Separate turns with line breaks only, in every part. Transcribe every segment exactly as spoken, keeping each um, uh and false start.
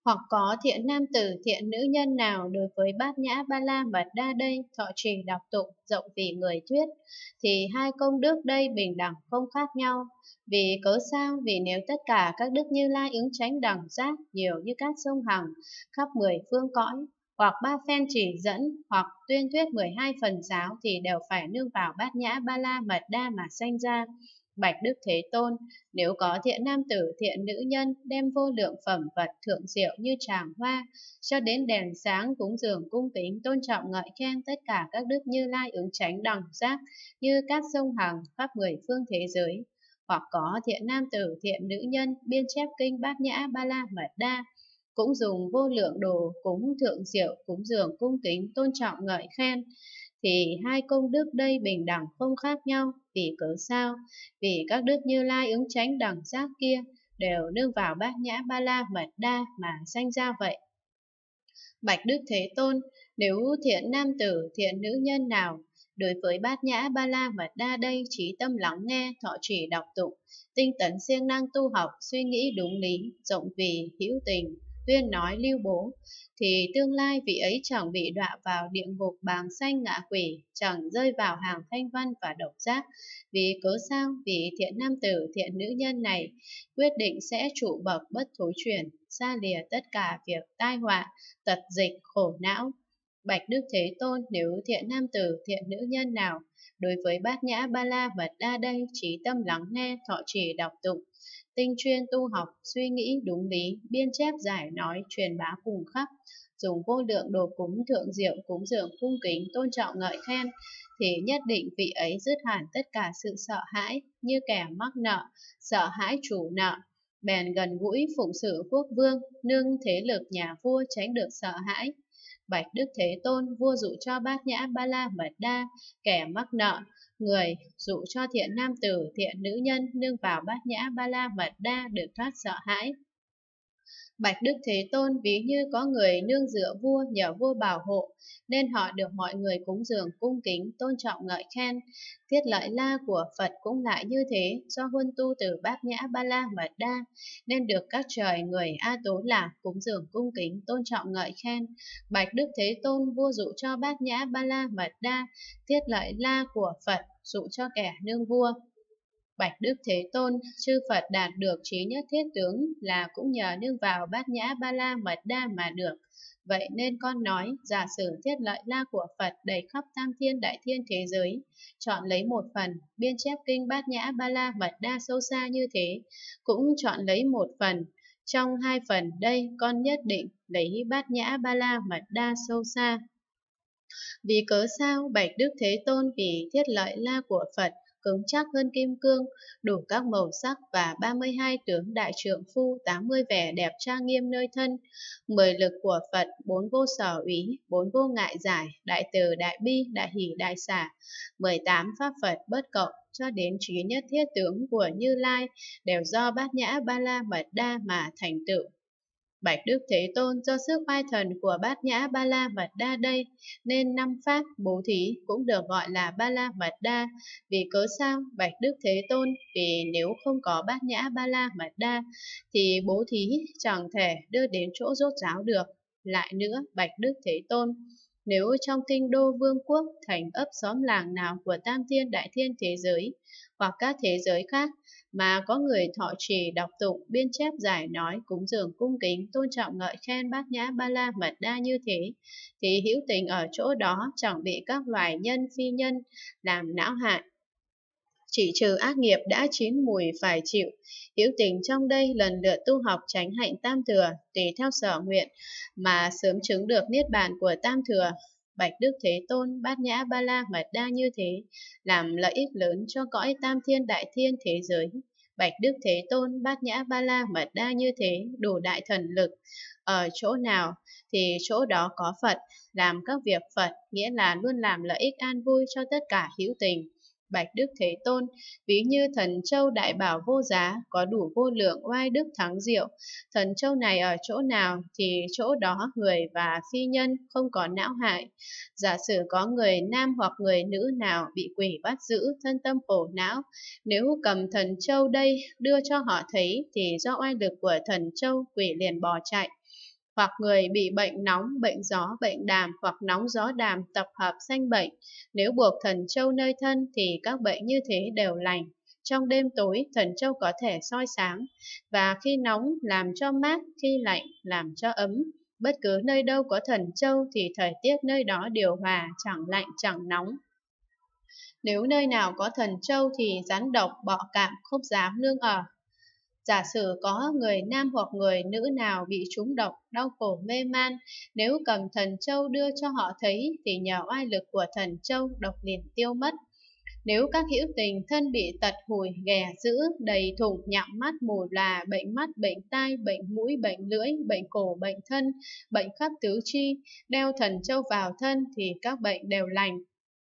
Hoặc có thiện nam tử thiện nữ nhân nào đối với Bát Nhã Ba La Mật Đa đây thọ trì đọc tụng rộng vì người thuyết, thì hai công đức đây bình đẳng không khác nhau. Vì cớ sao? Vì nếu tất cả các đức Như Lai ứng chánh đẳng giác nhiều như các sông Hằng khắp mười phương cõi, hoặc ba phen chỉ dẫn, hoặc tuyên thuyết mười hai phần giáo, thì đều phải nương vào Bát Nhã Ba La Mật Đa mà sanh ra. Bạch Đức Thế Tôn, nếu có thiện nam tử thiện nữ nhân đem vô lượng phẩm vật thượng diệu như tràng hoa cho đến đèn sáng cúng dường cung kính tôn trọng ngợi khen tất cả các đức Như Lai ứng chánh đẳng giác như các sông Hằng khắp mười phương thế giới, hoặc có thiện nam tử thiện nữ nhân biên chép kinh Bát Nhã Ba La Mật Đa, cũng dùng vô lượng đồ cúng thượng diệu cúng dường cung kính tôn trọng ngợi khen, thì hai công đức đây bình đẳng không khác nhau. Vì cớ sao? Vì các đức Như Lai ứng chánh đẳng giác kia đều nương vào Bát Nhã Ba La Mật Đa mà sanh ra vậy. Bạch Đức Thế Tôn, nếu thiện nam tử thiện nữ nhân nào đối với Bát Nhã Ba La Mật Đa đây trí tâm lắng nghe, thọ trì đọc tụng, tinh tấn siêng năng tu học, suy nghĩ đúng lý, rộng vì hữu tình, tuyên nói lưu bố, thì tương lai vị ấy chẳng bị đọa vào địa ngục bàng sanh ngạ quỷ, chẳng rơi vào hàng thanh văn và độc giác. Vì cớ sao? Vì thiện nam tử thiện nữ nhân này quyết định sẽ trụ bậc bất thối chuyển, xa lìa tất cả việc tai họa, tật dịch, khổ não. Bạch Đức Thế Tôn, nếu thiện nam tử thiện nữ nhân nào đối với Bát Nhã Ba La Mật Đa đây trí tâm lắng nghe, thọ trì đọc tụng, tinh chuyên tu học, suy nghĩ đúng lý, biên chép giải nói, truyền bá cùng khắp, dùng vô lượng đồ cúng thượng diệu cúng dường cung kính tôn trọng ngợi khen, thì nhất định vị ấy dứt hẳn tất cả sự sợ hãi, như kẻ mắc nợ, sợ hãi chủ nợ, bèn gần gũi phụng sự quốc vương, nương thế lực nhà vua tránh được sợ hãi. Bạch Đức Thế Tôn, vua dụ cho Bát Nhã Ba La Mật Đa, kẻ mắc nợ, người dụ cho thiện nam tử thiện nữ nhân nương vào Bát Nhã Ba La Mật Đa được thoát sợ hãi. Bạch Đức Thế Tôn, ví như có người nương dựa vua nhờ vua bảo hộ, nên họ được mọi người cúng dường cung kính tôn trọng ngợi khen. Thiết lợi la của Phật cũng lại như thế, do huân tu từ Bát Nhã Ba La Mật Đa, nên được các trời người A Tố Lạc cúng dường cung kính tôn trọng ngợi khen. Bạch Đức Thế Tôn, vua dụ cho Bát Nhã Ba La Mật Đa, thiết lợi la của Phật dụ cho kẻ nương vua. Bạch Đức Thế Tôn, chư Phật đạt được trí nhất thiết tướng là cũng nhờ nương vào Bát Nhã Ba La Mật Đa mà được. Vậy nên con nói, giả sử thiết lợi la của Phật đầy khắp tam thiên đại thiên thế giới, chọn lấy một phần, biên chép kinh Bát Nhã Ba La Mật Đa sâu xa như thế, cũng chọn lấy một phần. Trong hai phần đây, con nhất định lấy Bát Nhã Ba La Mật Đa sâu xa. Vì cớ sao? Bạch Đức Thế Tôn, vì thiết lợi la của Phật cứng chắc hơn kim cương, đủ các màu sắc và ba mươi hai tướng đại trượng phu, tám mươi vẻ đẹp trang nghiêm nơi thân, mười lực của Phật, bốn vô sở úy, bốn vô ngại giải, đại từ, đại bi, đại hỷ, đại xả, mười tám pháp Phật bất cộng, cho đến trí nhất thiết tướng của Như Lai, đều do Bát Nhã Ba La Mật Đa mà thành tựu. Bạch Đức Thế Tôn, do sức oai thần của Bát Nhã Ba La Mật Đa đây, nên năm pháp bố thí cũng được gọi là Ba La Mật Đa. Vì cớ sao? Bạch Đức Thế Tôn, vì nếu không có Bát Nhã Ba La Mật Đa, thì bố thí chẳng thể đưa đến chỗ rốt ráo được. Lại nữa, Bạch Đức Thế Tôn, nếu trong kinh đô vương quốc, thành ấp xóm làng nào của tam thiên đại thiên thế giới, hoặc các thế giới khác, mà có người thọ trì đọc tụng biên chép giải nói cúng dường cung kính tôn trọng ngợi khen Bát Nhã Ba La Mật Đa như thế, thì hữu tình ở chỗ đó chẳng bị các loài nhân phi nhân làm não hại, chỉ trừ ác nghiệp đã chín mùi phải chịu. Hữu tình trong đây lần lượt tu học chánh hạnh tam thừa, tùy theo sở nguyện mà sớm chứng được niết bàn của tam thừa. Bạch Đức Thế Tôn, Bát Nhã Ba La Mật Đa như thế làm lợi ích lớn cho cõi tam thiên đại thiên thế giới. Bạch Đức Thế Tôn, Bát Nhã Ba La Mật Đa như thế đủ đại thần lực, ở chỗ nào thì chỗ đó có Phật, làm các việc Phật, nghĩa là luôn làm lợi ích an vui cho tất cả hữu tình. Bạch Đức Thế Tôn, ví như thần châu đại bảo vô giá, có đủ vô lượng oai đức thắng diệu. Thần châu này ở chỗ nào thì chỗ đó người và phi nhân không có não hại. Giả sử có người nam hoặc người nữ nào bị quỷ bắt giữ, thân tâm khổ não, nếu cầm thần châu đây đưa cho họ thấy, thì do oai lực của thần châu, quỷ liền bỏ chạy. hoặc người bị bệnh nóng, bệnh gió, bệnh đàm hoặc nóng gió đàm tập hợp sanh bệnh. Nếu buộc thần châu nơi thân thì các bệnh như thế đều lành. Trong đêm tối, thần châu có thể soi sáng, và khi nóng làm cho mát, khi lạnh làm cho ấm. Bất cứ nơi đâu có thần châu thì thời tiết nơi đó điều hòa, chẳng lạnh chẳng nóng. Nếu nơi nào có thần châu thì rắn độc, bọ cạp không dám nương ở. Giả sử có người nam hoặc người nữ nào bị trúng độc, đau khổ mê man, nếu cầm thần châu đưa cho họ thấy thì nhờ oai lực của thần châu độc liền tiêu mất. Nếu các hữu tình thân bị tật hùi, ghẻ dữ, đầy thủng, nhặng mắt, mù lòa, bệnh mắt, bệnh tai, bệnh mũi, bệnh lưỡi, bệnh cổ, bệnh thân, bệnh khắp tứ chi, đeo thần châu vào thân thì các bệnh đều lành.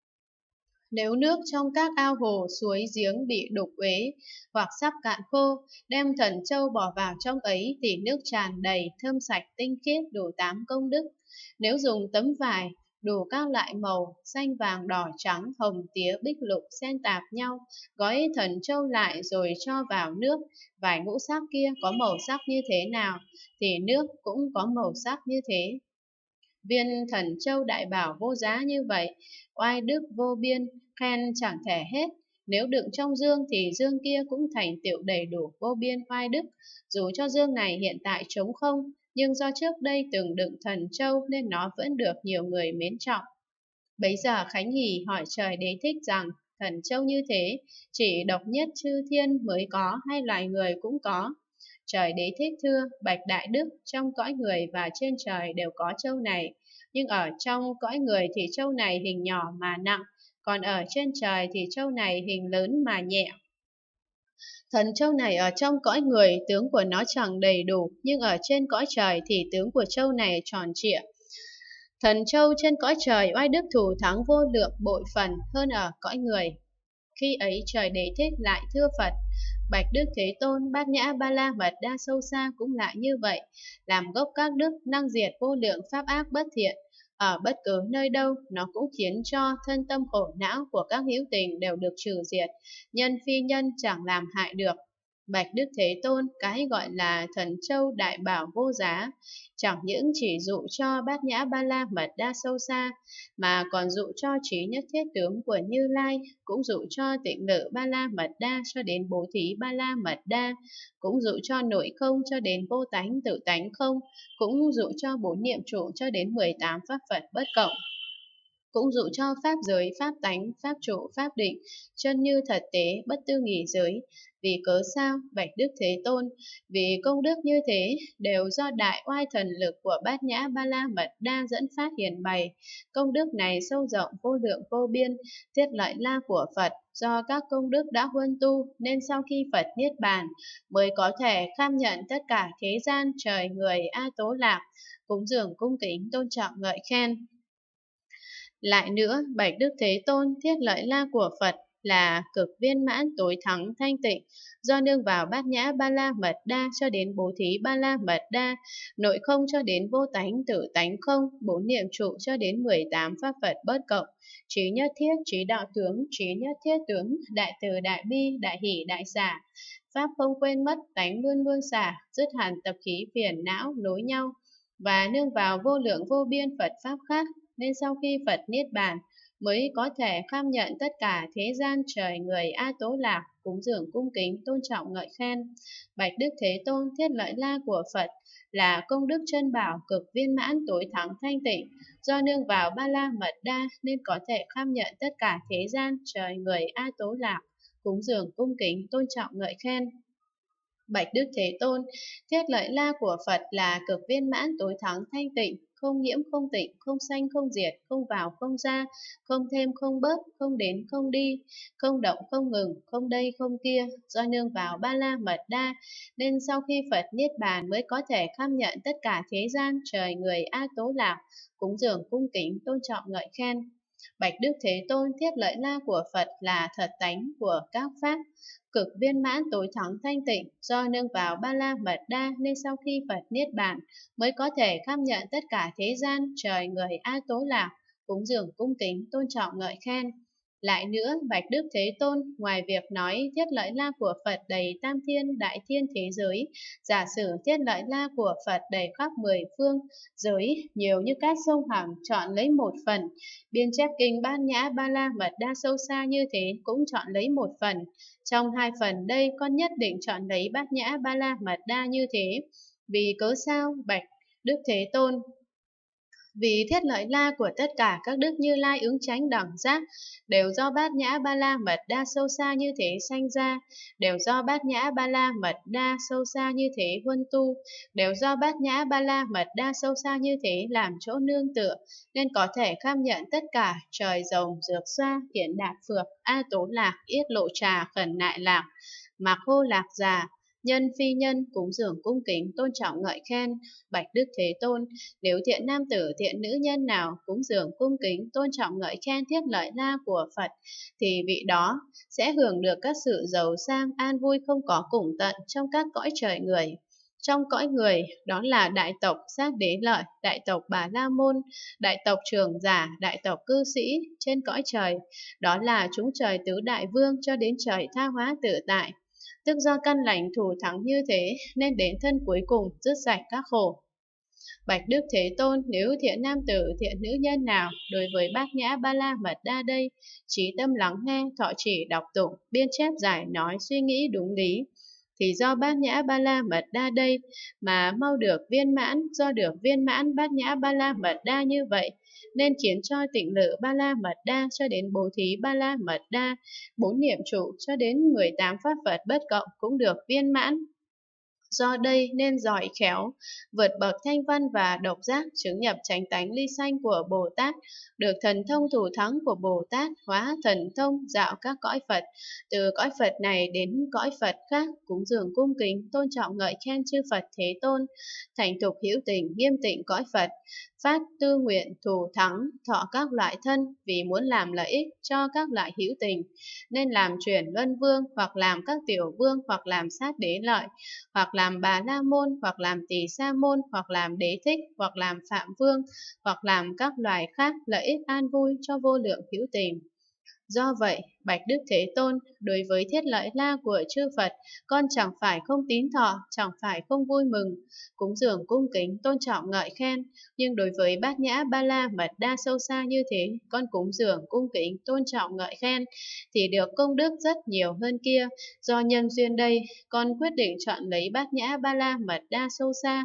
Nếu nước trong các ao hồ, suối, giếng bị đục uế hoặc sắp cạn khô, đem thần châu bỏ vào trong ấy thì nước tràn đầy, thơm sạch, tinh khiết, đủ tám công đức. Nếu dùng tấm vải, đủ các loại màu, xanh, vàng, đỏ, trắng, hồng, tía, bích, lục, xen tạp nhau, gói thần châu lại rồi cho vào nước, vải ngũ sắc kia có màu sắc như thế nào, thì nước cũng có màu sắc như thế. Viên thần châu đại bảo vô giá như vậy, oai đức vô biên, khen chẳng thể hết. Nếu đựng trong dương thì dương kia cũng thành tựu đầy đủ vô biên oai đức. Dù cho dương này hiện tại trống không, nhưng do trước đây từng đựng thần châu nên nó vẫn được nhiều người mến trọng. Bấy giờ Khánh Hỷ hỏi trời Đế Thích rằng, thần châu như thế, chỉ độc nhất chư thiên mới có hay loài người cũng có? Trời Đế Thích thưa, bạch đại đức, trong cõi người và trên trời đều có châu này, nhưng ở trong cõi người thì châu này hình nhỏ mà nặng, còn ở trên trời thì châu này hình lớn mà nhẹ. Thần châu này ở trong cõi người tướng của nó chẳng đầy đủ, nhưng ở trên cõi trời thì tướng của châu này tròn trịa. Thần châu trên cõi trời oai đức thù thắng vô lượng bội phần hơn ở cõi người. Khi ấy trời Đế Thích lại thưa Phật, bạch Đức Thế Tôn, Bát Nhã Ba La Mật Đa sâu xa cũng lại như vậy, làm gốc các đức, năng diệt vô lượng pháp ác bất thiện. Ở bất cứ nơi đâu, nó cũng khiến cho thân tâm khổ não của các hữu tình đều được trừ diệt, nhân phi nhân chẳng làm hại được. Bạch Đức Thế Tôn, cái gọi là thần châu đại bảo vô giá, chẳng những chỉ dụ cho Bát Nhã Ba La Mật Đa sâu xa, mà còn dụ cho trí nhất thiết tướng của Như Lai, cũng dụ cho tịnh lự Ba La Mật Đa cho đến bố thí Ba La Mật Đa, cũng dụ cho nội không cho đến vô tánh tự tánh không, cũng dụ cho bốn niệm trụ cho đến mười tám pháp Phật bất cộng, cũng dụ cho pháp giới, pháp tánh, pháp trụ, pháp định, chân như thật tế, bất tư nghỉ giới. Vì cớ sao, bạch Đức Thế Tôn? Vì công đức như thế đều do đại oai thần lực của Bát Nhã Ba La Mật Đa dẫn phát hiển bày. Công đức này sâu rộng vô lượng vô biên, thiết lợi la của Phật, do các công đức đã huân tu, nên sau khi Phật niết bàn mới có thể kham nhận tất cả thế gian, trời người A Tố Lạc, cúng dường cung kính tôn trọng ngợi khen. Lại nữa, bạch Đức Thế Tôn, thiết lợi la của Phật là cực viên mãn tối thắng thanh tịnh, do nương vào Bát Nhã Ba La Mật Đa cho đến bố thí Ba La Mật Đa, nội không cho đến vô tánh tự tánh không, bốn niệm trụ cho đến mười tám pháp Phật bất cộng, trí nhất thiết, trí đạo tướng, trí nhất thiết tướng, đại từ đại bi, đại hỷ đại xả, pháp không quên mất, tánh luôn luôn xả, dứt hẳn tập khí phiền não nối nhau, và nương vào vô lượng vô biên Phật pháp khác, nên sau khi Phật niết bàn mới có thể kham nhận tất cả thế gian, trời người A Tố Lạc, cúng dường cung kính tôn trọng ngợi khen. Bạch Đức Thế Tôn, thiết lợi la của Phật là công đức chân bảo cực viên mãn tối thắng thanh tịnh, do nương vào Ba La Mật Đa nên có thể kham nhận tất cả thế gian, trời người A Tố Lạc, cúng dường cung kính tôn trọng ngợi khen. Bạch Đức Thế Tôn, thiết lợi la của Phật là cực viên mãn tối thắng thanh tịnh, không nhiễm không tịnh, không sanh không diệt, không vào không ra, không thêm không bớt, không đến không đi, không động không ngừng, không đây không kia, do nương vào Ba La Mật Đa, nên sau khi Phật niết bàn mới có thể kham nhận tất cả thế gian, trời người A Tố Lạc, cúng dường cung kính tôn trọng ngợi khen. Bạch Đức Thế Tôn, thiết lợi la của Phật là thật tánh của các pháp, cực viên mãn tối thắng thanh tịnh, do nương vào Ba La Mật Đa nên sau khi Phật niết bàn mới có thể kham nhận tất cả thế gian, trời người A Tố Lạc, cúng dường cung kính tôn trọng ngợi khen. Lại nữa, Bạch Đức Thế Tôn, ngoài việc nói thiết lợi la của Phật đầy tam thiên, đại thiên thế giới, giả sử thiết lợi la của Phật đầy khắp mười phương giới, nhiều như các sông Hằng, chọn lấy một phần. Biên chép kinh Bát Nhã Ba La Mật Đa sâu xa như thế, cũng chọn lấy một phần. Trong hai phần đây, con nhất định chọn lấy Bát Nhã Ba La Mật Đa như thế. Vì cớ sao, Bạch Đức Thế Tôn? Vì thiết lợi la của tất cả các đức Như Lai ứng chánh đẳng giác đều do Bát Nhã Ba La Mật Đa sâu xa như thế sanh ra, đều do Bát Nhã Ba La Mật Đa sâu xa như thế huân tu, đều do Bát Nhã Ba La Mật Đa sâu xa như thế làm chỗ nương tựa, nên có thể kham nhận tất cả trời rồng, dược xoa, hiển đạp phược, a tố lạc, yết lộ trà, khẩn nại lạc, mạc hô lạc già, nhân phi nhân, cúng dường cung kính, tôn trọng ngợi khen. Bạch Đức Thế Tôn, nếu thiện nam tử, thiện nữ nhân nào cúng dường cung kính, tôn trọng ngợi khen thiết lợi la của Phật, thì vị đó sẽ hưởng được các sự giàu sang, an vui không có cùng tận trong các cõi trời người. Trong cõi người, đó là đại tộc Giác Đế Lợi, đại tộc Bà La Môn, đại tộc Trường Giả, đại tộc Cư Sĩ. Trên cõi trời, đó là chúng trời tứ đại vương cho đến trời tha hóa tự tại. Tức do căn lành thù thắng như thế, nên đến thân cuối cùng dứt sạch các khổ. Bạch Đức Thế Tôn, nếu thiện nam tử, thiện nữ nhân nào đối với Bát Nhã Ba La Mật Đa đây, trí tâm lắng nghe, thọ trì đọc tụng, biên chép giải nói, suy nghĩ đúng lý, thì do Bát Nhã Ba La Mật Đa đây mà mau được viên mãn, do được viên mãn Bát Nhã Ba La Mật Đa như vậy, nên khiến cho tịnh lự Ba La Mật Đa cho đến bố thí Ba La Mật Đa, bốn niệm trụ cho đến mười tám pháp Phật bất cộng cũng được viên mãn. Do đây nên giỏi khéo, vượt bậc thanh văn và độc giác, chứng nhập chánh tánh ly sanh của Bồ Tát, được thần thông thủ thắng của Bồ Tát, hóa thần thông dạo các cõi Phật, từ cõi Phật này đến cõi Phật khác, cúng dường cung kính, tôn trọng ngợi khen chư Phật Thế Tôn, thành thục hữu tình, nghiêm tịnh cõi Phật, phát tư nguyện thù thắng, thọ các loại thân, vì muốn làm lợi ích cho các loại hữu tình, nên làm chuyển luân vương, hoặc làm các tiểu vương, hoặc làm sát đế lợi, hoặc làm Bà La Môn, hoặc làm Tỳ Sa Môn, hoặc làm Đế Thích, hoặc làm Phạm Vương, hoặc làm các loài khác lợi ích an vui cho vô lượng hữu tình. Do vậy, Bạch Đức Thế Tôn, đối với thiết lợi la của chư Phật, con chẳng phải không tín thọ, chẳng phải không vui mừng, cúng dường cung kính, tôn trọng ngợi khen, nhưng đối với Bát Nhã Ba La Mật Đa sâu xa như thế, con cúng dường cung kính, tôn trọng ngợi khen, thì được công đức rất nhiều hơn kia. Do nhân duyên đây, con quyết định chọn lấy Bát Nhã Ba La Mật Đa sâu xa.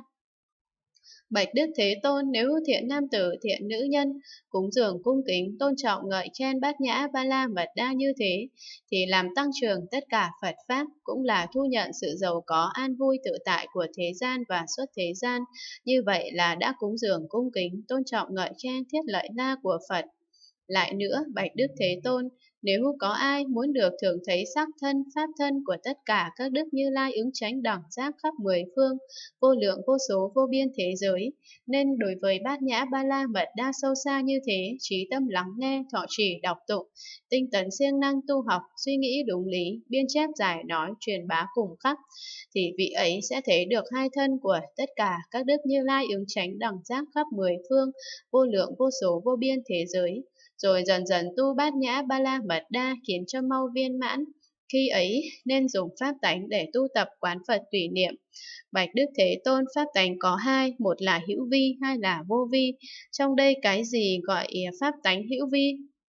Bạch Đức Thế Tôn, nếu thiện nam tử, thiện nữ nhân, cúng dường cung kính, tôn trọng ngợi khen Bát Nhã Ba La Mật Đa như thế, thì làm tăng trưởng tất cả Phật Pháp, cũng là thu nhận sự giàu có an vui tự tại của thế gian và xuất thế gian. Như vậy là đã cúng dường cung kính, tôn trọng ngợi khen thiết lợi la của Phật. Lại nữa, Bạch Đức Thế Tôn, nếu có ai muốn được thường thấy sắc thân, pháp thân của tất cả các đức Như Lai ứng chánh đẳng giác khắp mười phương, vô lượng vô số vô biên thế giới, nên đối với Bát Nhã Ba La Mật Đa sâu xa như thế, trí tâm lắng nghe, thọ trì đọc tụng, tinh tấn siêng năng tu học, suy nghĩ đúng lý, biên chép giải nói, truyền bá cùng khắp, thì vị ấy sẽ thấy được hai thân của tất cả các đức Như Lai ứng chánh đẳng giác khắp mười phương, vô lượng vô số vô biên thế giới, rồi dần dần tu Bát Nhã Ba La Mật Đa khiến cho mau viên mãn. Khi ấy nên dùng pháp tánh để tu tập quán Phật tùy niệm. Bạch Đức Thế Tôn, pháp tánh có hai, một là hữu vi, hai là vô vi. Trong đây cái gì gọi pháp tánh hữu vi?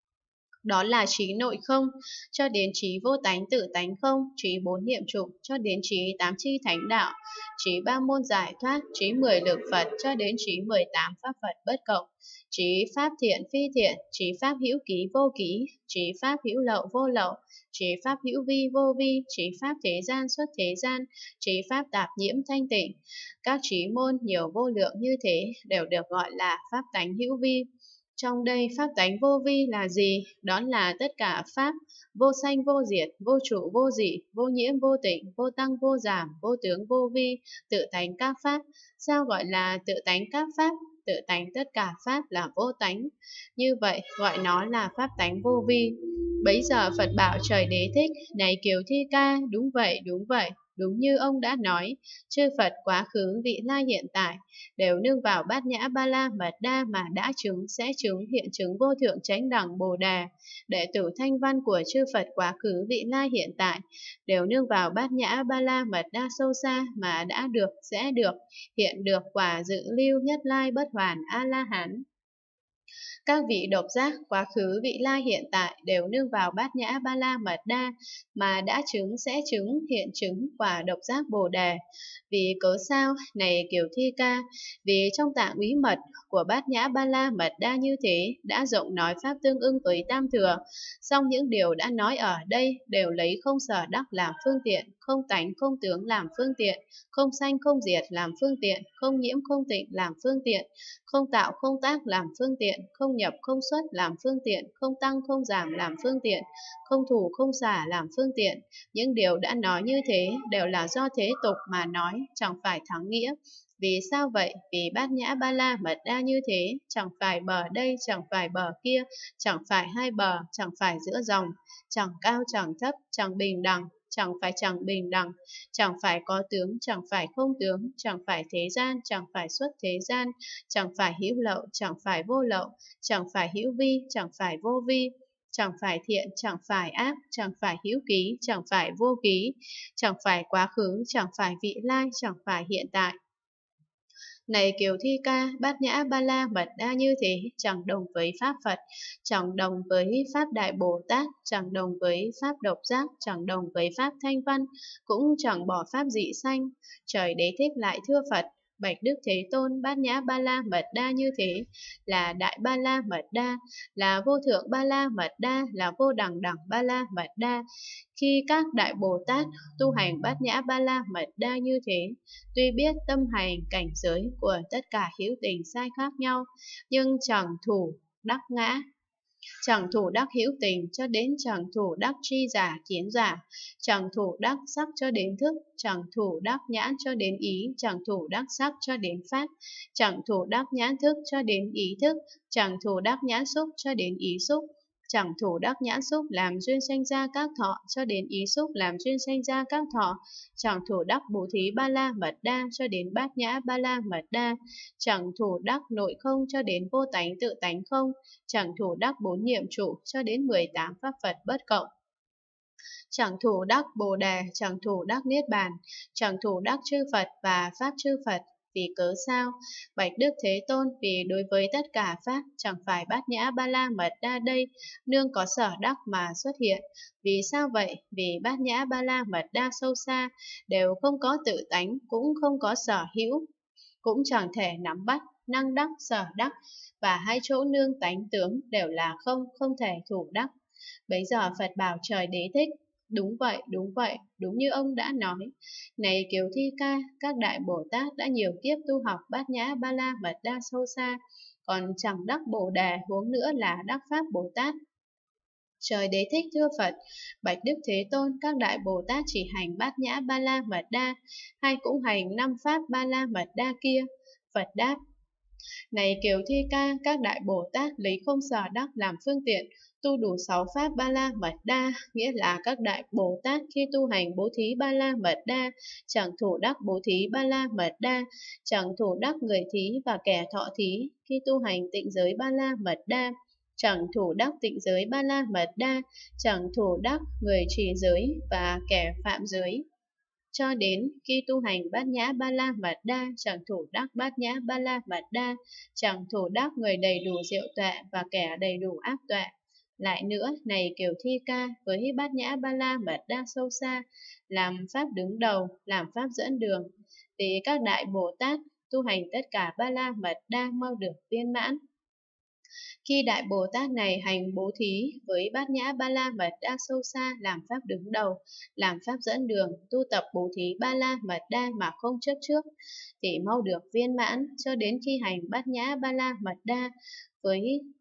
Đó là trí nội không, cho đến trí vô tánh tự tánh không, trí bốn niệm trụ, cho đến trí tám chi thánh đạo, trí ba môn giải thoát, trí mười lực Phật, cho đến trí mười tám pháp Phật bất cộng, trí pháp thiện phi thiện, trí pháp hữu ký vô ký, trí pháp hữu lậu vô lậu, trí pháp hữu vi vô vi, trí pháp thế gian xuất thế gian, trí pháp tạp nhiễm thanh tịnh. Các trí môn nhiều vô lượng như thế đều được gọi là pháp tánh hữu vi. Trong đây pháp tánh vô vi là gì? Đó là tất cả pháp vô sanh vô diệt, vô trụ vô dị, vô nhiễm vô tịnh, vô tăng vô giảm, vô tướng vô vi, tự tánh các pháp. Sao gọi là tự tánh các pháp? Tự tánh tất cả pháp là vô tánh. Như vậy gọi nó là pháp tánh vô vi. Bấy giờ Phật bảo trời Đế Thích, này Kiều Thi Ca, đúng vậy, đúng vậy. đúng như ông đã nói, chư Phật quá khứ vị lai hiện tại đều nương vào bát nhã ba la mật đa mà đã chứng, sẽ chứng, hiện chứng vô thượng chánh đẳng Bồ Đề. Đệ tử thanh văn của chư Phật quá khứ vị lai hiện tại đều nương vào bát nhã ba la mật đa sâu xa mà đã được, sẽ được, hiện được quả dự lưu nhất lai bất hoàn A La Hán. Các vị độc giác quá khứ vị lai hiện tại đều nương vào bát nhã ba la mật đa mà đã chứng, sẽ chứng, hiện chứng quả độc giác Bồ Đề. Vì cớ sao? Này Kiều Thi Ca, vì trong tạng bí mật của bát nhã ba la mật đa như thế đã rộng nói pháp tương ưng với tam thừa, song những điều đã nói ở đây đều lấy không sở đắc làm phương tiện, không tánh không tướng làm phương tiện, không sanh không diệt làm phương tiện, không nhiễm không tịnh làm phương tiện, không tạo không tác làm phương tiện, không nhập không xuất làm phương tiện, không tăng không giảm làm phương tiện, không thủ không xả làm phương tiện. Những điều đã nói như thế đều là do thế tục mà nói, chẳng phải thắng nghĩa. Vì sao vậy? Vì bát nhã ba la mật đa như thế, chẳng phải bờ đây, chẳng phải bờ kia, chẳng phải hai bờ, chẳng phải giữa dòng, chẳng cao chẳng thấp, chẳng bình đẳng, chẳng phải chẳng bình đẳng, chẳng phải có tướng, chẳng phải không tướng, chẳng phải thế gian, chẳng phải xuất thế gian, chẳng phải hữu lậu, chẳng phải vô lậu, chẳng phải hữu vi, chẳng phải vô vi, chẳng phải thiện, chẳng phải ác, chẳng phải hữu ký, chẳng phải vô ký, chẳng phải quá khứ, chẳng phải vị lai, chẳng phải hiện tại. Này Kiều Thi Ca, bát nhã ba la mật đa như thế, chẳng đồng với pháp Phật, chẳng đồng với pháp Đại Bồ Tát, chẳng đồng với pháp độc giác, chẳng đồng với pháp thanh văn, cũng chẳng bỏ pháp dị sanh. Trời Đế Thích lại thưa Phật: Bạch Đức Thế Tôn, bát nhã ba la mật đa như thế là đại ba la mật đa, là vô thượng ba la mật đa, là vô đẳng đẳng ba la mật đa. Khi các đại Bồ Tát tu hành bát nhã ba la mật đa như thế, tuy biết tâm hành cảnh giới của tất cả hữu tình sai khác nhau, nhưng chẳng thủ đắc ngã, chẳng thủ đắc hữu tình cho đến chẳng thủ đắc tri giả kiến giả, chẳng thủ đắc sắc cho đến thức, chẳng thủ đắc nhãn cho đến ý, chẳng thủ đắc sắc cho đến pháp, chẳng thủ đắc nhãn thức cho đến ý thức, chẳng thủ đắc nhãn xúc cho đến ý xúc, chẳng thủ đắc nhãn xúc làm duyên sanh ra các thọ cho đến ý xúc làm duyên sanh ra các thọ, chẳng thủ đắc bố thí ba la mật đa cho đến bát nhã ba la mật đa, chẳng thủ đắc nội không cho đến vô tánh tự tánh không, chẳng thủ đắc bốn nhiệm trụ cho đến mười tám pháp Phật bất cộng, chẳng thủ đắc Bồ Đề, chẳng thủ đắc Niết Bàn, chẳng thủ đắc chư Phật và pháp chư Phật. Vì cớ sao? Bạch Đức Thế Tôn, vì đối với tất cả pháp chẳng phải bát nhã ba la mật đa đây nương có sở đắc mà xuất hiện. Vì sao vậy? Vì bát nhã ba la mật đa sâu xa đều không có tự tánh, cũng không có sở hữu, cũng chẳng thể nắm bắt năng đắc sở đắc, và hai chỗ nương tánh tướng đều là không, không thể thủ đắc. Bấy giờ Phật bảo Trời Đế Thích: Đúng vậy, đúng vậy, đúng như ông đã nói. Này Kiều Thi Ca, các đại Bồ Tát đã nhiều kiếp tu học bát nhã ba la mật đa sâu xa, còn chẳng đắc Bồ Đề, huống nữa là đắc Pháp Bồ Tát. Trời Đế Thích thưa Phật: Bạch Đức Thế Tôn, các đại Bồ Tát chỉ hành bát nhã ba la mật đa, hay cũng hành năm pháp ba la mật đa kia? Phật đáp: Này Kiều Thi Ca, các đại Bồ Tát lấy không sở đắc làm phương tiện, tu đủ sáu pháp ba la mật đa, nghĩa là các đại Bồ Tát khi tu hành bố thí ba la mật đa, chẳng thủ đắc bố thí ba la mật đa, chẳng thủ đắc người thí và kẻ thọ thí, khi tu hành tịnh giới ba la mật đa, chẳng thủ đắc tịnh giới ba la mật đa, chẳng thủ đắc người trì giới và kẻ phạm giới, cho đến khi tu hành bát nhã ba la mật đa, chẳng thủ đắc bát nhã ba la mật đa, chẳng thủ đắc người đầy đủ diệu tuệ và kẻ đầy đủ ác tuệ. Lại nữa, này Kiều Thi Ca, với bát nhã ba la mật đa sâu xa, làm pháp đứng đầu, làm pháp dẫn đường, vì các đại Bồ Tát tu hành tất cả ba la mật đa mau được viên mãn. Khi đại Bồ Tát này hành bố thí với bát nhã ba la mật đa sâu xa làm pháp đứng đầu, làm pháp dẫn đường, tu tập bố thí ba la mật đa mà không chấp trước, thì mau được viên mãn, cho đến khi hành bát nhã ba la mật đa với